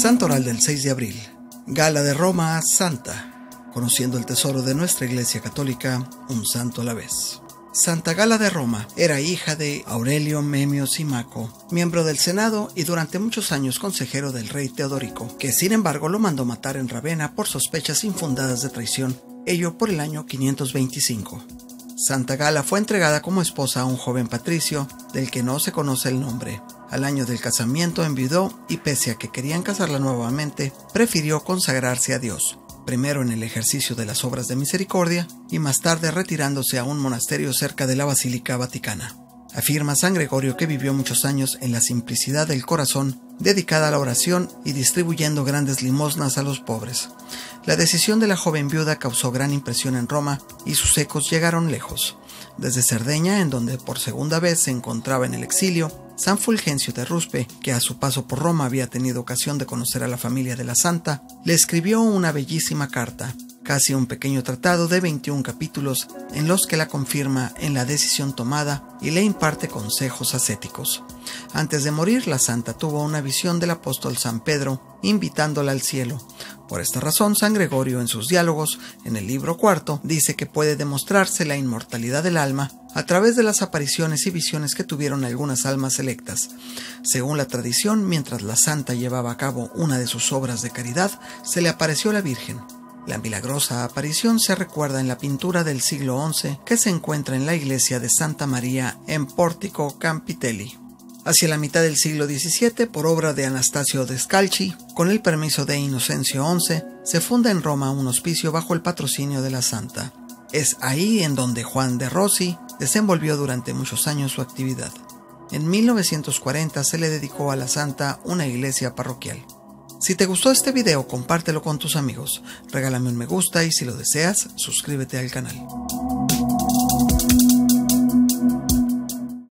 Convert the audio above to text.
Santoral del 6 de abril. Gala de Roma, Santa. Conociendo el tesoro de nuestra Iglesia Católica, un santo a la vez. Santa Gala de Roma era hija de Aurelio Memio Simaco, miembro del Senado y durante muchos años consejero del rey Teodorico, que sin embargo lo mandó matar en Ravenna por sospechas infundadas de traición, ello por el año 525. Santa Gala fue entregada como esposa a un joven patricio, del que no se conoce el nombre. Al año del casamiento enviudó y pese a que querían casarla nuevamente, prefirió consagrarse a Dios, primero en el ejercicio de las obras de misericordia y más tarde retirándose a un monasterio cerca de la Basílica Vaticana. Afirma San Gregorio que vivió muchos años en la simplicidad del corazón, dedicada a la oración y distribuyendo grandes limosnas a los pobres. La decisión de la joven viuda causó gran impresión en Roma y sus ecos llegaron lejos. Desde Cerdeña, en donde por segunda vez se encontraba en el exilio, San Fulgencio de Ruspe, que a su paso por Roma había tenido ocasión de conocer a la familia de la santa, le escribió una bellísima carta, casi un pequeño tratado de 21 capítulos en los que la confirma en la decisión tomada y le imparte consejos ascéticos. Antes de morir, la santa tuvo una visión del apóstol San Pedro, invitándola al cielo. Por esta razón, San Gregorio, en sus diálogos, en el libro cuarto, dice que puede demostrarse la inmortalidad del alma a través de las apariciones y visiones que tuvieron algunas almas electas. Según la tradición, mientras la santa llevaba a cabo una de sus obras de caridad, se le apareció la Virgen. La milagrosa aparición se recuerda en la pintura del siglo XI que se encuentra en la iglesia de Santa María en Pórtico Campitelli. Hacia la mitad del siglo XVII, por obra de Anastasio Descalchi, con el permiso de Inocencio XI, se funda en Roma un hospicio bajo el patrocinio de la santa. Es ahí en donde Juan de Rossi desenvolvió durante muchos años su actividad. En 1940 se le dedicó a la santa una iglesia parroquial. Si te gustó este video, compártelo con tus amigos, regálame un me gusta y si lo deseas, suscríbete al canal.